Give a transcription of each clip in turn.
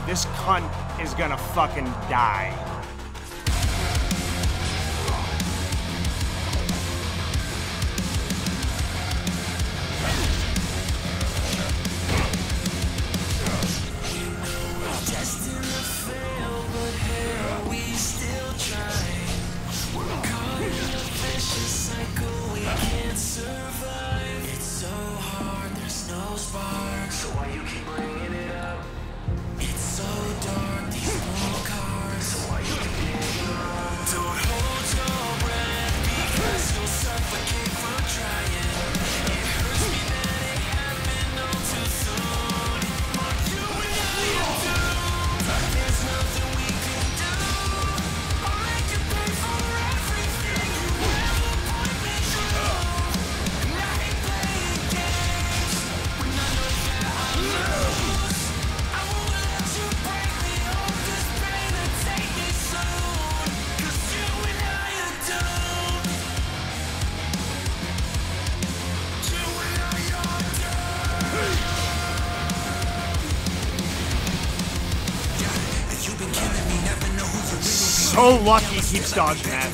This cunt is gonna fucking die. So lucky he keeps dodging that.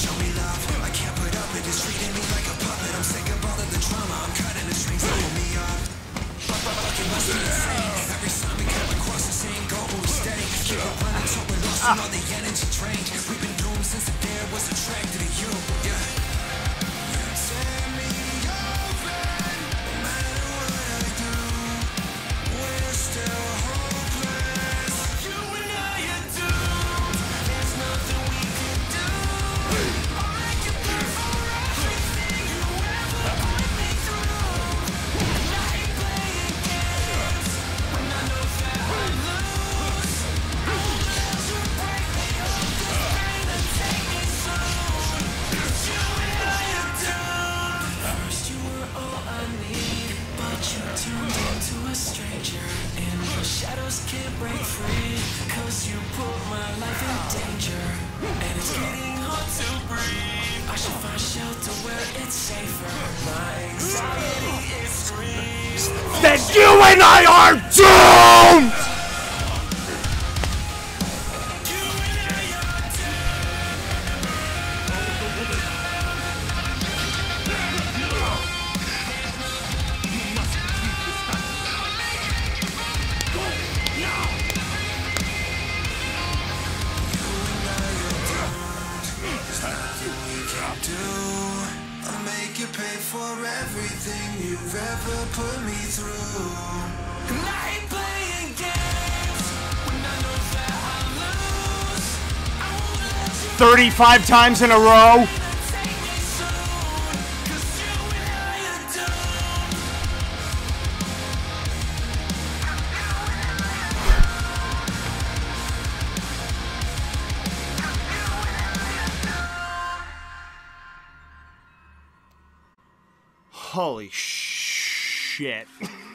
Then you and I are doomed! I'll make you pay for everything you've ever put me through. And I ain't playing games when I know that I lose. I won't let you 35 times in a row. take me soon, 'cause you and I are doomed. Holy shit.